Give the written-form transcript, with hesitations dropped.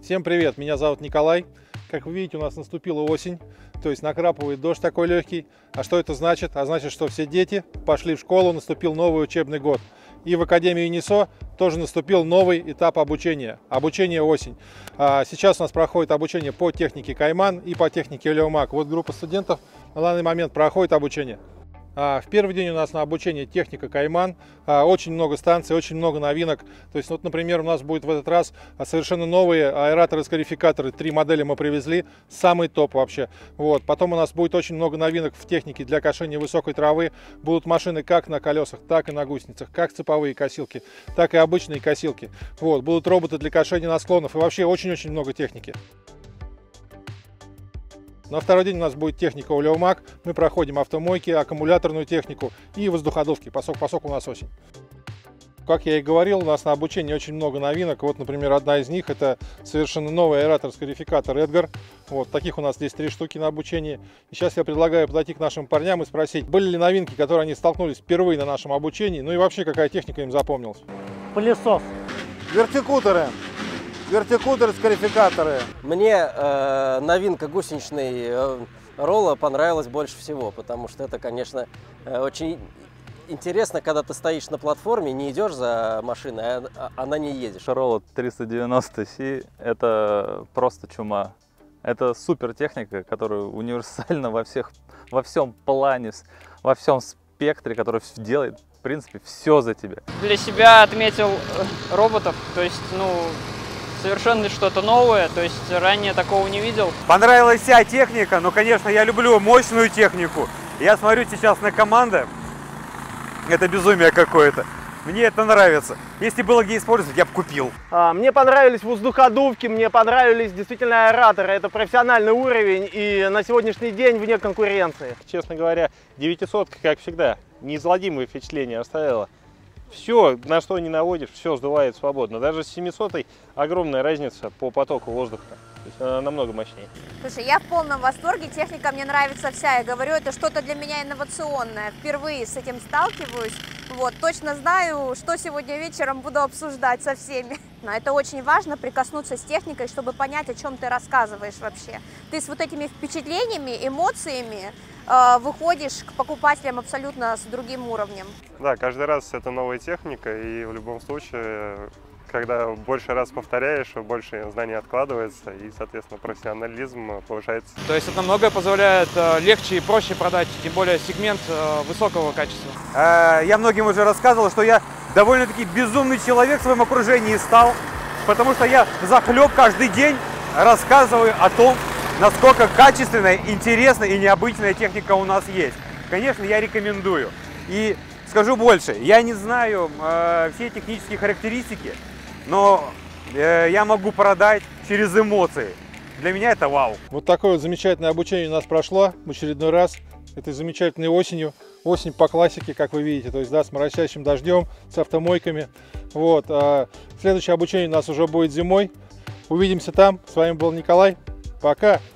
Всем привет, меня зовут Николай. Как вы видите, у нас наступила осень, то есть накрапывает дождь такой легкий. А что это значит? А значит, что все дети пошли в школу, наступил новый учебный год. И в Академии ЮНИСО тоже наступил новый этап обучения, обучение осень. Сейчас у нас проходит обучение по технике Кайман и по технике Леомаг. Вот группа студентов на данный момент проходит обучение. В первый день у нас на обучение техника Кайман, очень много станций, очень много новинок. То есть, вот, например, у нас будет в этот раз совершенно новые аэраторы-скарификаторы. 3 модели мы привезли, самый топ вообще. Вот. Потом у нас будет очень много новинок в технике для кошения высокой травы. Будут машины как на колесах, так и на гусеницах, как цеповые косилки, так и обычные косилки. Вот. Будут роботы для кошения на склонах и вообще очень-очень много техники. На второй день у нас будет техника Леомаг. Мы проходим автомойки, аккумуляторную технику и воздуходувки, поскольку у нас осень. Как я и говорил, у нас на обучении очень много новинок. Вот, например, одна из них — это совершенно новый аэратор-скарификатор Эдгар. Вот таких у нас здесь 3 штуки на обучении. И сейчас я предлагаю подойти к нашим парням и спросить, были ли новинки, которые они столкнулись впервые на нашем обучении, ну и вообще какая техника им запомнилась. Пылесос. Вертикуторы. Вертикуторы-скарификаторы. Мне новинка гусеничной ролла понравилась больше всего, потому что это, конечно, очень интересно, когда ты стоишь на платформе, не идешь за машиной, а на ней едешь. Ролла 390C – это просто чума. Это супер техника, которая универсальна во всем плане, во всем спектре, который делает, в принципе, все за тебя. Для себя отметил роботов, то есть, совершенно что-то новое, то есть ранее такого не видел. Понравилась вся техника, но, конечно, я люблю мощную технику. Я смотрю сейчас на команды, это безумие какое-то. Мне это нравится. Если было где использовать, я бы купил. Мне понравились воздуходувки, мне понравились действительно аэраторы. Это профессиональный уровень и на сегодняшний день вне конкуренции. Честно говоря, 900, как всегда, неизгладимое впечатление оставила. Все, на что не наводишь, все сдувает свободно. Даже с 700-й огромная разница по потоку воздуха. То есть она намного мощнее. Слушай, я в полном восторге, техника мне нравится вся. Я говорю, это что-то для меня инновационное. Впервые с этим сталкиваюсь. Вот, точно знаю, что сегодня вечером буду обсуждать со всеми. Но это очень важно, прикоснуться с техникой, чтобы понять, о чем ты рассказываешь вообще. Ты с вот этими впечатлениями, эмоциями выходишь к покупателям абсолютно с другим уровнем. Да, каждый раз это новая техника, и в любом случае, когда больше раз повторяешь, больше знаний откладывается, и, соответственно, профессионализм повышается. То есть это многое позволяет легче и проще продать, тем более сегмент высокого качества. Я многим уже рассказывал, что я довольно-таки безумный человек в своем окружении стал, потому что я взахлеб каждый день рассказываю о том, насколько качественная, интересная и необычная техника у нас есть. Конечно, я рекомендую. И скажу больше, я не знаю все технические характеристики, но я могу продать через эмоции. Для меня это вау. Вот такое вот замечательное обучение у нас прошло в очередной раз. Этой замечательной осенью. Осень по классике, как вы видите, то есть, да, с моросящим дождем, с автомойками. Вот. Следующее обучение у нас уже будет зимой. Увидимся там. С вами был Николай. Пока!